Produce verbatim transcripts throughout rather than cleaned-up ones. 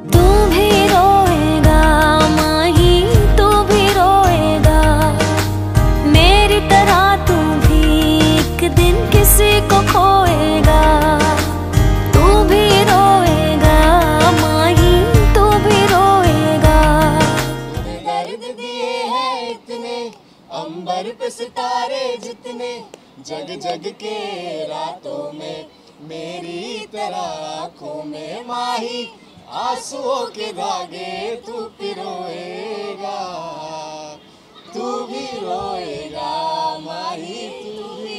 तू भी रोएगा माही, तू भी रोएगा मेरी तरह, तू भी एक दिन किसी को खोएगा। तू भी रोएगा माही, तू भी रोएगा। दर्द दिए हैं इतने अंबर पे सितारे जितने, जग जग के रातों में मेरी तरह आँखों में माही, आंसुओं के धागे तू भी रोएगा, तू भी रोएगा माही, तू भी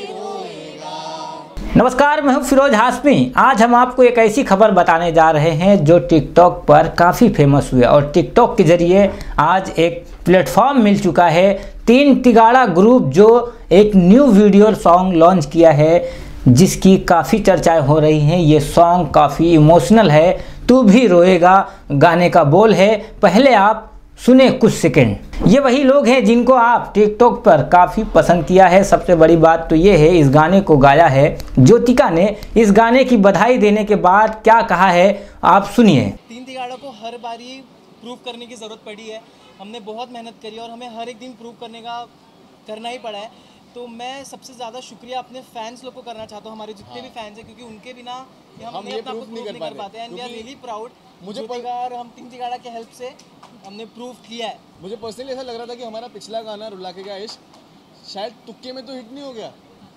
रोएगा। नमस्कार, मैं हूं फिरोज हाशमी। आज हम आपको एक ऐसी खबर बताने जा रहे हैं जो टिकटॉक पर काफ़ी फेमस हुई है और टिकटॉक के ज़रिए आज एक प्लेटफॉर्म मिल चुका है। तीन तिगाड़ा ग्रुप जो एक न्यू वीडियो सॉन्ग लॉन्च किया है जिसकी काफ़ी चर्चाएं हो रही हैं। ये सॉन्ग काफ़ी इमोशनल है। तू भी रोएगा गाने का बोल है। पहले आप सुने कुछ सेकंड। ये वही लोग हैं जिनको आप टिकटॉक पर काफ़ी पसंद किया है। सबसे बड़ी बात तो ये है, इस गाने को गाया है ज्योतिका ने। इस गाने की बधाई देने के बाद क्या कहा है आप सुनिए। तीन तिगाड़ा को हर बारी प्रूव करने की ज़रूरत पड़ी है। हमने बहुत मेहनत करी और हमें हर एक दिन प्रूव करने का करना ही पड़ा है। तो मैं सबसे ज़्यादा शुक्रिया अपने फैंस लोग को करना चाहता हूँ, हमारे जितने भी फैंस हैं, क्योंकि उनके बिना हम, हम ये अपना प्रूफ नहीं कर पाते हैं। And we are really proud. मुझे और हम तीन तिगाड़ा के हेल्प से हमने प्रूव किया है। मुझे पर्सनली ऐसा लग रहा था कि हमारा पिछला गाना रुला के गया इश्क शायद तुक्के में तो हिट नहीं हो गया,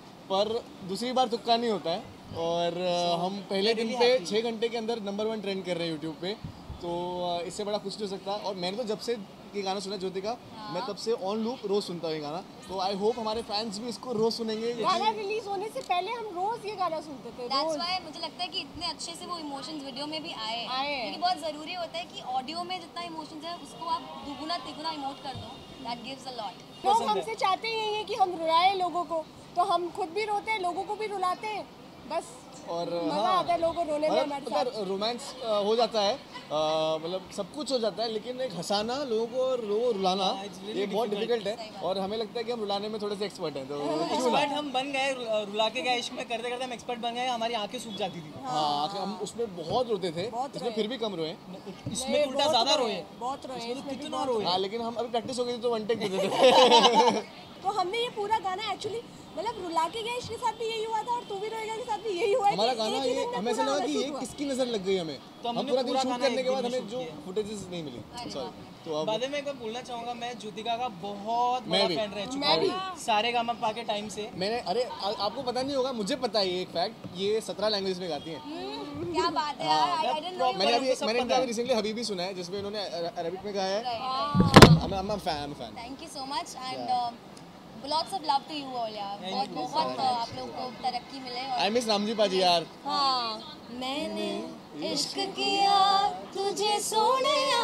पर दूसरी बार तुक्का नहीं होता है। और so, हम पहले दिन पे छः घंटे के अंदर नंबर वन ट्रेंड कर रहे हैं यूट्यूब पे, तो इससे बड़ा कुछ नहीं हो सकता। और मैंने तो जब से ये गाना सुना ज्योतिका, हाँ। मैं तब से ऑन लूप रोज सुनता हूँ ये गाना। तो आई होप हमारे फैंस भी इसको रोज सुनेंगे। गाना रिलीज होने से पहले हम रोज ये गाना सुनते थे। That's why मुझे लगता है कि इतने अच्छे से वो इमोशंस वीडियो में भी आए, क्योंकि बहुत ज़रूरी होता है कि ऑडियो में जितना इमोशंस है उसको आप दुगुना तिगुना इमोट कर दो। That gives a lot. लोग हमसे चाहते ही है कि हम रुलाएं लोगों को, तो हम खुद भी रोते हैं, लोगों को भी रुलाते हैं। बस और मजा हाँ, आता है लोगों को रोने में हमारे साथ। रोमांस हो जाता है, मतलब सब कुछ हो जाता है, लेकिन एक हंसाना लोगों को और लोगों को रुलाना ये बहुत डिफिकल्ट है। और हमें लगता है कि हम रुलाने में थोड़े से एक्सपर्ट हैं। तो एक्सपर्ट हम बन गए, रुला के गए इश्क में करते करते हम एक्सपर्ट बन गए। हमारी आंखें सूख जाती थी। हाँ, हम उसमें बहुत रोते थे, इसमें फिर भी कम रोए। इसमें उल्टा ज़्यादा रोए, बहुत रोए, कितना रोए। हाँ, लेकिन हम अभी प्रैक्टिस हो गई तो वन टेक दे देते थे। तो हमने ये पूरा गाना एक्चुअली मतलब रुला के गए इसके साथ भी यही हुआ था और तू भी रोएगा के साथ भी यही हुआ है। हमारा गाना ये हमें ऐसा लगा कि ये किसकी नजर लग गई हमें, तो हम पूरा दिन शूट करने के बाद हमें जो फुटेजेस नहीं मिली। सॉरी। तो अब बाद में एक बार बोलना चाहूँगा, मैं ज्योतिका का बहुत बड़ा फैन रह चुका हूँ सारे गामा पा के टाइम से। मैंने अरे आपको पता नहीं होगा, मुझे पता है ये एक फैक्ट, ये सत्रह लैंग्वेज में गाती हैं। क्या बात है यार, आई डिडंट नो। मैंने अभी मैंने इनका रिसेंटली हबीबी सुना है जिसमें इन्होंने अरबिक में गाया है। I am a fan fan thank you so much and lots of love to you all यार। बहुत बहुत आप लोगों को तरक्की मिले। आई मिस रामजी पाजी यार। हाँ, मैंने इश्क किया तुझे सोनिया,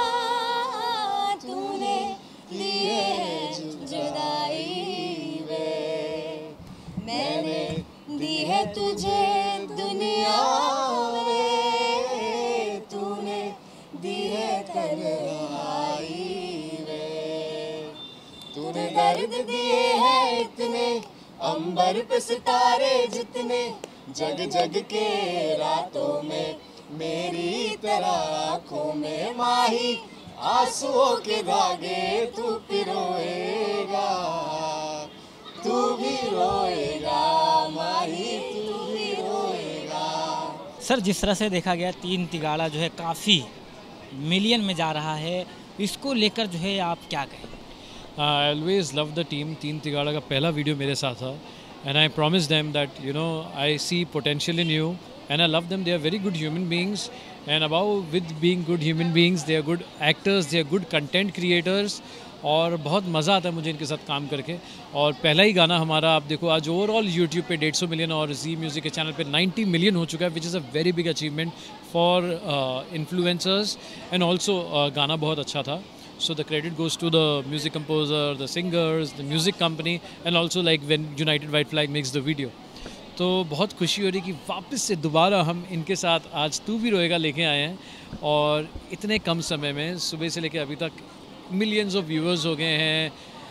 तूने लिए है जुदाई वे, मैंने दी है तुझे दुनिया वे, तूने दी है तन्हाई वे, तूने दर्द दिए हैं इतने अंबर पे सितारे जितने, जग जग के रातों में मेरी तरह आँखों में माही, आंसुओं के धागे तू भी रोएगा, तू भी रोएगा माही, तू भी रोएगा। सर, जिस तरह से देखा गया तीन तिगाड़ा जो है काफ़ी मिलियन में जा रहा है, इसको लेकर जो है आप क्या कहें? I always love the team. Teen Tigada का पहला वीडियो मेरे साथ था and I promise them that you know I see potential in you and I love them. They are very good human beings and about with being good human beings they are good actors, they are good content creators और बहुत मज़ा आता है मुझे इनके साथ काम करके। और पहला ही गाना हमारा आप देखो आज ओवरऑल यूट्यूब पे डेढ़ सौ मिलियन और जी म्यूज़िक के चैनल पे नब्बे मिलियन हो चुका है, which is a very big achievement for influencers and also गाना बहुत अच्छा था। So the credit goes to the music composer, the singers, the music company and also like when United White Flag makes the video. तो बहुत खुशी हो रही कि वापस से दोबारा हम इनके साथ आज तू भी रोएगा लेके आए हैं और इतने कम समय में सुबह से लेके अभी तक मिलियंस ऑफ व्यूअर्स हो गए हैं,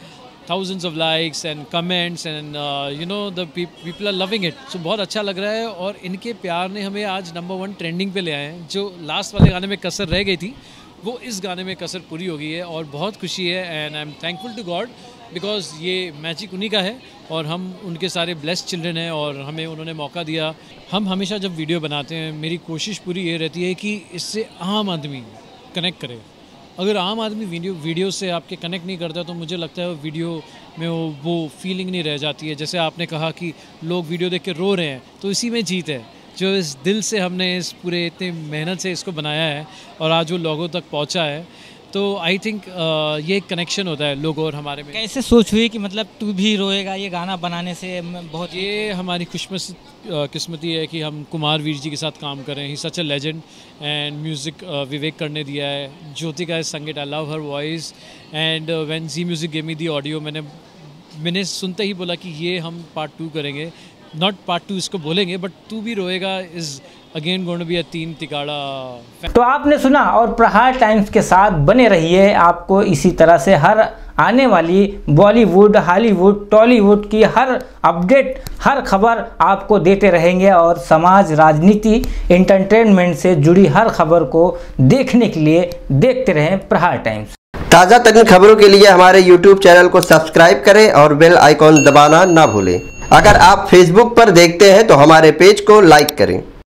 thousands of likes and comments and uh, you know the pe people are loving it. So बहुत अच्छा लग रहा है और इनके प्यार ने हमें आज नंबर वन ट्रेंडिंग पे ले आए हैं. जो लास्ट वाले गाने में कसर रह गई थी वो इस गाने में कसर पूरी हो गई है और बहुत खुशी है. And I am thankful to God because ये मैजिक उन्हीं का है और हम उनके सारे ब्लेस्ड चिल्ड्रन हैं और हमें उन्होंने मौका दिया. हम हमेशा जब वीडियो बनाते हैं मेरी कोशिश पूरी ये रहती है कि इससे आम आदमी कनेक्ट करे. अगर आम आदमी वीडियो वीडियो से आपके कनेक्ट नहीं करता तो मुझे लगता है वो वीडियो में वो वो फीलिंग नहीं रह जाती है. जैसे आपने कहा कि लोग वीडियो देख के रो रहे हैं तो इसी में जीत है. जो इस दिल से हमने इस पूरे इतने मेहनत से इसको बनाया है और आज वो लोगों तक पहुंचा है तो आई थिंक uh, ये एक कनेक्शन होता है लोगों और हमारे में. कैसे सोच हुई कि मतलब तू भी रोएगा ये गाना बनाने से? बहुत ये हमारी खुशमस किस्मती है कि हम कुमार वीर जी के साथ काम कर रहे हैं. He such a legend and music Vivek करने दिया है. Jyotika is sung it. I love her voice and when Zee music give me the audio मैंने मैंने सुनते ही बोला कि ये हम पार्ट टू करेंगे. नॉट पार्ट टू इसको बोलेंगे बट तू भी रोएगा is again going to be a Teen Tigada. तो आपने सुना और प्रहार टाइम्स के साथ बने रहिए. आपको इसी तरह से हर आने वाली बॉलीवुड, हॉलीवुड, टॉलीवुड की हर अपडेट, हर खबर आपको देते रहेंगे और समाज, राजनीति, एंटरटेनमेंट से जुड़ी हर खबर को देखने के लिए देखते रहें प्रहार टाइम्स. ताज़ा तरीन खबरों के लिए हमारे यूट्यूब चैनल को सब्सक्राइब करें और बेल आइकॉन दबाना ना भूलें. अगर आप फेसबुक पर देखते हैं तो हमारे पेज को लाइक करें.